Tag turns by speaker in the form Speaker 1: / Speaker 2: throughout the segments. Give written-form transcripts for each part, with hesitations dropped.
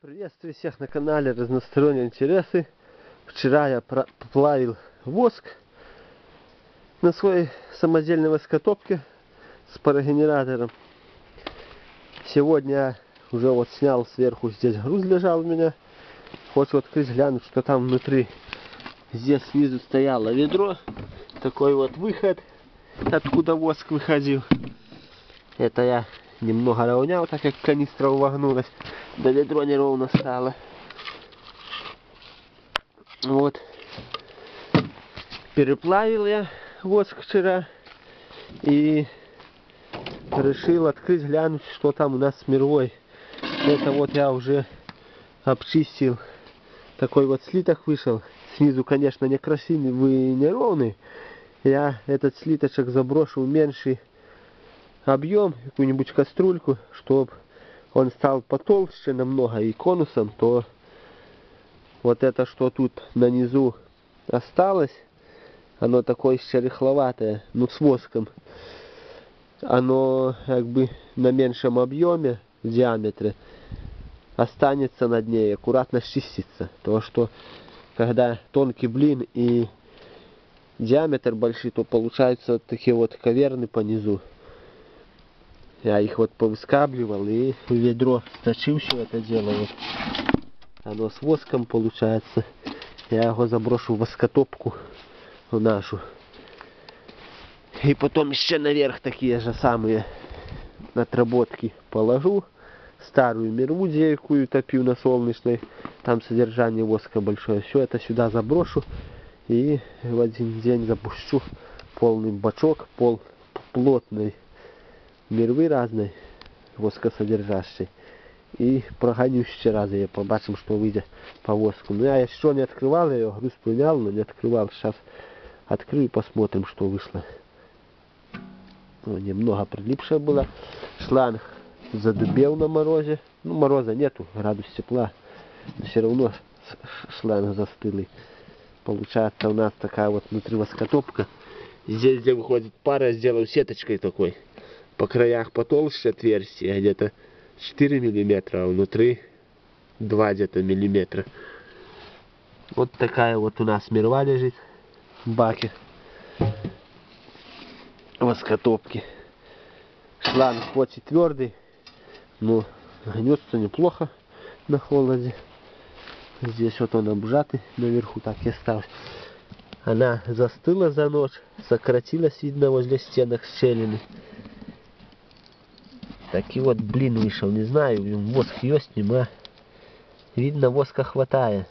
Speaker 1: Приветствую всех на канале Разносторонние интересы. Вчера я плавил воск на своей самодельной воскотопке с парогенератором. Сегодня я уже вот снял сверху, здесь груз лежал у меня. Хочу открыть, глянуть, что там внутри. Здесь снизу стояло ведро. Такой вот выход, откуда воск выходил. Это я немного равнял, так как канистра увогнулась. Да ведро неровно стало. Вот. Переплавил я воск вчера. И решил открыть, глянуть, что там у нас с мировой. Это вот я уже обчистил. Такой вот слиток вышел. Снизу, конечно, некрасивый, неровный. Я этот слиточек заброшу в меньший объем, какую-нибудь кастрюльку, чтобы он стал потолще намного и конусом, то вот это, что тут на низу осталось, оно такое еще рыхловатое, ну с воском, оно как бы на меньшем объеме, в диаметре, останется на дне и аккуратно счистится. То, что когда тонкий блин и диаметр большой, то получаются вот такие вот каверны по низу. Я их вот повыскабливал и в ведро сточил все это дело. Вот. Оно с воском получается. Я его заброшу в воскотопку в нашу. И потом еще наверх такие же самые отработки положу. Старую мирву какую топил на солнечной. Там содержание воска большое. Все это сюда заброшу. И в один день запущу полный бачок, плотный мирвы разной, воскосодержащей. И прогоню еще раз ее, побачим, что выйдет по воску. Но я еще не открывал ее, груз принял, но не открывал. Сейчас открою и посмотрим, что вышло. Ну, немного прилипшая была. Шланг задубел на морозе. Ну, мороза нету, градус тепла. Но все равно шланг застылый. Получается у нас такая вот внутри воскотопка. Здесь, где выходит пара, я сделаю сеточкой такой. По краях потолще отверстия, где-то 4 миллиметра, а внутри 2 где-то миллиметра. Вот такая вот у нас мирва лежит в баке воскотопки. Шланг хоть и твердый, но гнется неплохо на холоде. Здесь вот он обжатый, наверху так и остался. Она застыла за ночь, сократилась, видно, возле стенок щелины. Такий вот блин вышел, не знаю, воск есть, нема. Видно, воска хватает.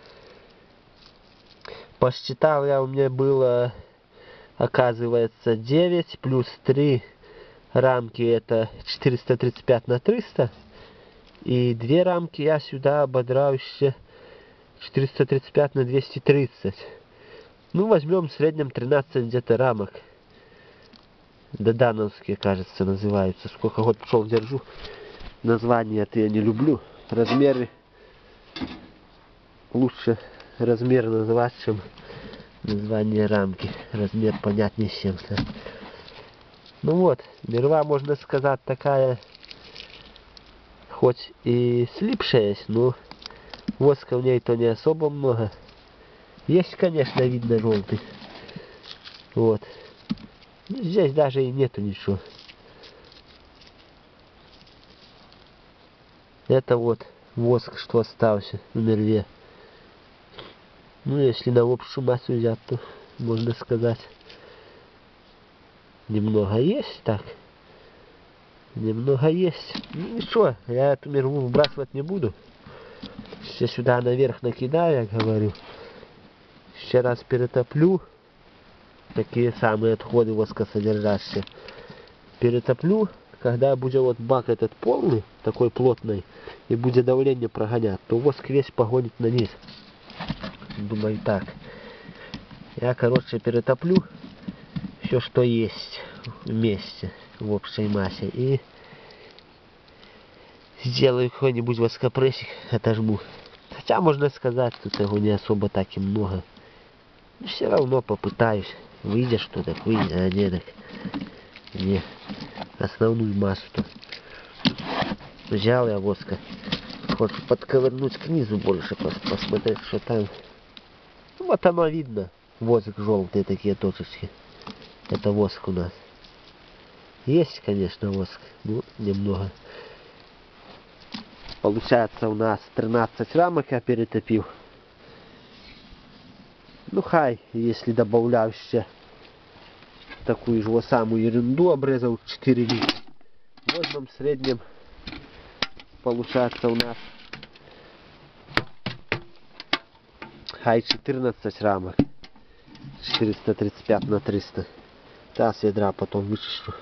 Speaker 1: Посчитал я, у меня было, оказывается, 9 плюс 3 рамки, это 435 на 300. И 2 рамки я сюда ободрал еще 435 на 230. Ну, возьмем в среднем 13 где-то рамок. Додановские, кажется, называются. Сколько год пошел держу. Название это я не люблю. Размеры лучше размер называть, чем название рамки. Размер понятнее чем. Ну вот, мирва, можно сказать, такая, хоть и слипшая есть, но воска в ней то не особо много. Есть, конечно, видно желтый. Вот. Здесь даже и нету ничего. Это вот воск, что остался в мирве. Ну, если на общую массу взять, то можно сказать, немного есть, так. Немного есть. Ну ничего, я эту мирву выбрасывать не буду. Все сюда наверх накидаю, я говорю. Еще раз перетоплю. Такие самые отходы воскосодержащие. Перетоплю, когда будет вот бак этот полный, такой плотный, и будет давление прогонять, то воск весь погонит на низ. Думаю так. Я, короче, перетоплю все, что есть вместе в общей массе. И сделаю какой-нибудь воскопрессик, отожму. Хотя, можно сказать, тут его не особо так и много. Но все равно попытаюсь. Выйдет что так, выйдет, а не так. Не. Основную массу-то. Взял я воска. Хочу подковырнуть к низу больше, посмотреть, что там. Ну, вот оно видно. Воск желтые такие точечки. Это воск у нас. Есть, конечно, воск. Ну, немного. Получается у нас 13 рамок я перетопил. Ну хай, если добавляю еще такую же самую ерунду, обрезал 4 литра. Возьмем в среднем, получается у нас хай 14 рамок. 435 на 300. Та с ведра потом вычищу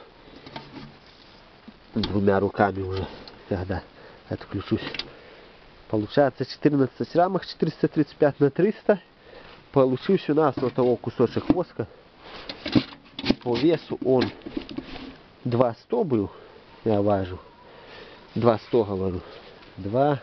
Speaker 1: двумя руками уже, когда отключусь. Получается 14 рамок, 435 на 300. Получился у нас вот того кусочек воска. По весу он 2,100 был. Я важу. 2,100 говорю. 2.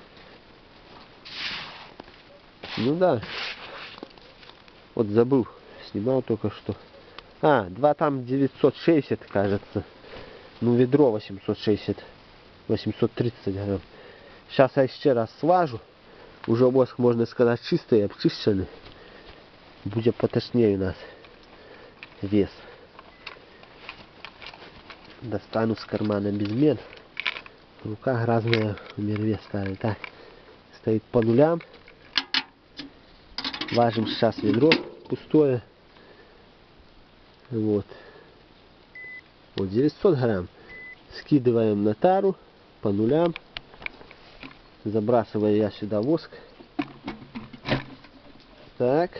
Speaker 1: Ну да. Вот забыл. Снимал только что. 2 там 960, кажется. Ну, ведро 860. 830 грамм. Сейчас я еще раз сважу. Уже воск, можно сказать, чистый, обчищенный. Будет поточнее у нас вес. Достану с кармана безмен. Рука грязная, вес ставит. Так, стоит по нулям. Важим сейчас ведро пустое. Вот. Вот 900 грамм. Скидываем на тару по нулям. Забрасываю я сюда воск. Так.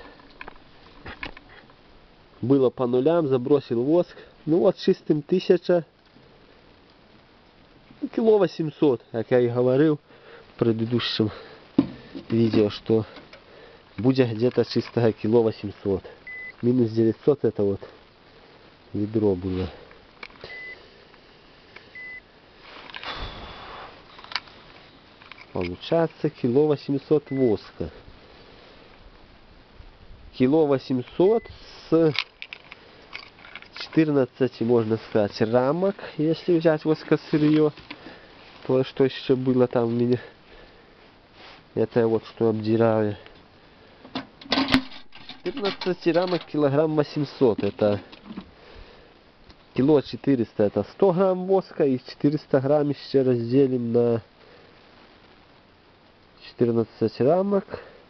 Speaker 1: Было по нулям, забросил воск. Ну вот чистым 1000. Кило 800, как я и говорил в предыдущем видео, что будет где-то чистого кило 800. Минус 900 это вот ведро было. Получается кило 800 воска. Кило 800 с 14, можно сказать, рамок, если взять воскосырье. То, что еще было там у меня. Это вот что обдираю. 14 рамок килограмм 800. Это кило 400. Это 100 грамм воска. И 400 грамм еще разделим на 14 рамок.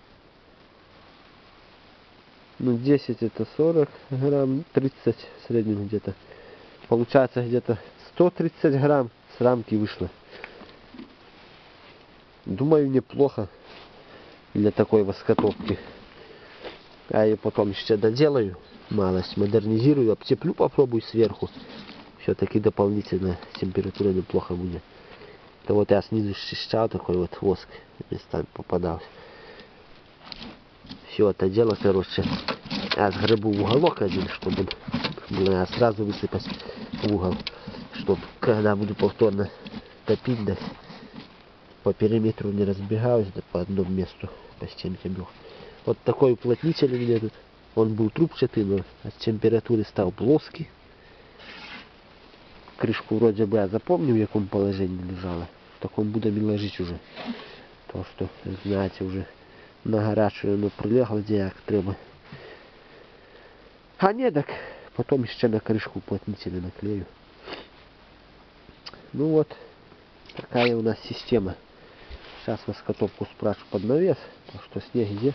Speaker 1: Ну 10 это 40 грамм. 30 в среднем где-то. Получается где-то 130 грамм с рамки вышло. Думаю, неплохо для такой воскотопки. Я ее потом еще доделаю, малость модернизирую, обтеплю, попробую сверху. Все-таки дополнительно температура неплохо будет. Это вот я снизу счищал, такой вот воск местами попадался. Все это дело, короче, я сгребу в уголок один, чтобы было сразу высыпать в угол, чтобы когда буду повторно топить, да, по периметру не разбегаюсь, да по одному месту по стенке бил. Вот такой уплотнитель у меня тут. Он был трубчатый, но от температуры стал плоский. Крышку вроде бы я запомнил, в каком положении лежала. В таком буду ложить уже. То, что, знаете, уже на горячую оно прилегло, где як треба. А не, так потом еще на крышку уплотнителя наклею. Ну вот, такая у нас система. Сейчас воскотопку спрашиваю под навес, потому что снег где?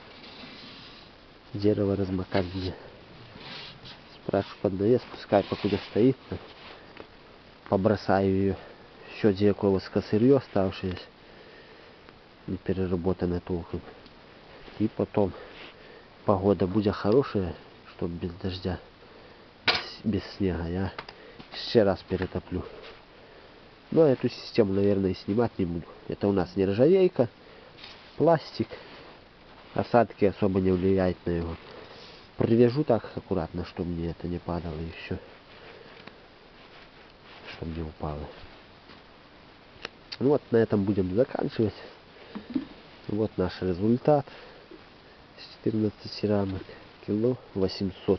Speaker 1: Дерево размокать где. Спрашиваю под навес, пускай покуда стоит. Побросаю ее. Еще где-какое воскосырье оставшееся. Не переработанное толком. И потом погода будет хорошая, чтобы без дождя, без снега. Я еще раз перетоплю. Но эту систему, наверное, и снимать не буду. Это у нас нержавейка, пластик. Осадки особо не влияют на его. Привяжу так аккуратно, чтобы мне это не падало еще. Чтобы не упало. Ну вот на этом будем заканчивать. Вот наш результат. 14 рамок. Кило 800.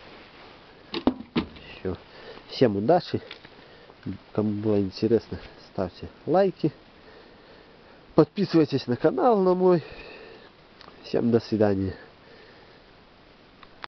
Speaker 1: Все. Всем удачи. Кому было интересно, ставьте лайки. Подписывайтесь на канал на мой. Всем до свидания.